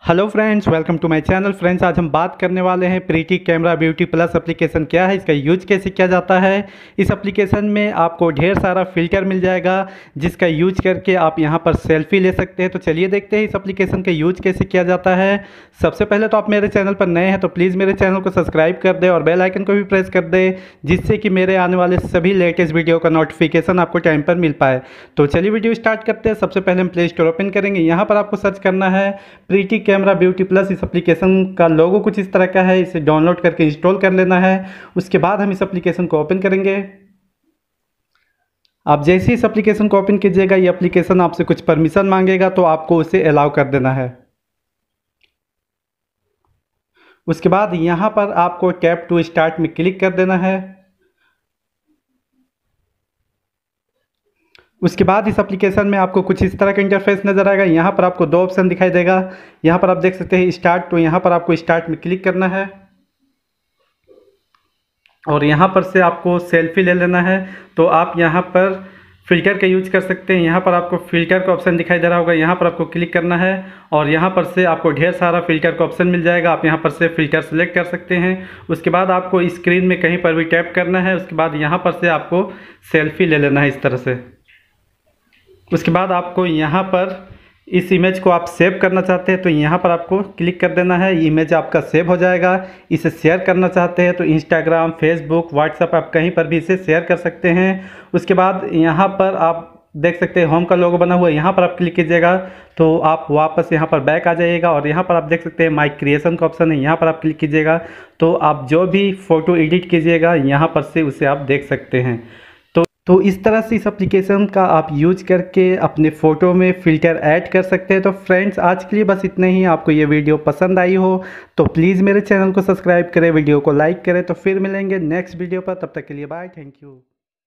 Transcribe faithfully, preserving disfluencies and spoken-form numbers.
Hello friends, welcome to my channel. Friends, आज हम बात करने वाले हैं pretty camera beauty plus application क्या है, इसका यूज कैसे किया जाता है। इस एप्लीकेशन में आपको ढेर सारा फ़िल्टर मिल जाएगा जिसका यूज करके आप यहां पर सेल्फी ले सकते हैं। तो चलिए देखते हैं इस एप्लीकेशन का यूज कैसे किया जाता है। सबसे पहले तो आप मेरे चैनल पर नए हैं तो प्लीज़ मेरे चैनल को सब्सक्राइब कर दें और बेल आइकन को भी प्रेस कर दें, जिससे कि मेरे आने वाले सभी लेटेस्ट वीडियो का नोटिफिकेशन आपको टाइम पर मिल पाए। तो चलिए वीडियो स्टार्ट करते हैं। सबसे पहले हम प्ले स्टोर ओपन करेंगे। यहाँ पर आपको सर्च करना है प्रीटी कैमरा ब्यूटी प्लस। इस एप्लीकेशन का लोगो कुछ इस तरह का है, इसे डाउनलोड करके इंस्टॉल कर लेना है। उसके बाद हम इस एप्लीकेशन को ओपन करेंगे। आप जैसे इस एप्लीकेशन को ओपन कीजिएगा, ये एप्लीकेशन आपसे कुछ परमिशन मांगेगा तो आपको उसे अलाउ कर देना है। उसके बाद यहाँ पर आपको टैप टू स्टार्ट में क्लिक कर देना है। उसके बाद इस एप्लीकेशन में आपको कुछ इस तरह का इंटरफेस नज़र आएगा। यहाँ पर आपको दो ऑप्शन दिखाई देगा। यहाँ पर आप देख सकते हैं स्टार्ट, तो यहाँ पर आपको स्टार्ट में क्लिक करना है और यहाँ पर से आपको सेल्फी ले लेना है। तो आप यहाँ पर फ़िल्टर का यूज कर सकते हैं। यहाँ पर आपको फ़िल्टर का ऑप्शन दिखाई दे रहा होगा, यहाँ पर आपको क्लिक करना है और यहाँ पर से आपको ढेर सारा फ़िल्टर का ऑप्शन मिल जाएगा। आप यहाँ पर से फ़िल्टर सेलेक्ट कर सकते हैं। उसके बाद आपको स्क्रीन में कहीं पर भी टैप करना है। उसके बाद यहाँ पर से आपको सेल्फी ले लेना है इस तरह से। उसके बाद आपको यहाँ पर इस इमेज को आप सेव करना चाहते हैं तो यहाँ पर आपको क्लिक कर देना है। इमेज आपका सेव हो जाएगा। इसे शेयर करना चाहते हैं तो इंस्टाग्राम, फेसबुक, व्हाट्सएप, आप कहीं पर भी इसे शेयर कर सकते हैं। उसके बाद यहाँ पर आप देख सकते हैं होम का लोगो बना हुआ है, यहाँ पर आप क्लिक कीजिएगा तो आप वापस यहाँ पर बैक आ जाइएगा और यहाँ पर आप देख सकते हैं माई क्रिएशन का ऑप्शन है, यहाँ पर आप क्लिक कीजिएगा तो आप जो भी फ़ोटो एडिट कीजिएगा यहाँ पर से उसे आप देख सकते हैं। तो इस तरह से इस एप्लीकेशन का आप यूज करके अपने फ़ोटो में फ़िल्टर ऐड कर सकते हैं। तो फ्रेंड्स, आज के लिए बस इतना ही। आपको ये वीडियो पसंद आई हो तो प्लीज़ मेरे चैनल को सब्सक्राइब करें, वीडियो को लाइक करें। तो फिर मिलेंगे नेक्स्ट वीडियो पर, तब तक के लिए बाय, थैंक यू।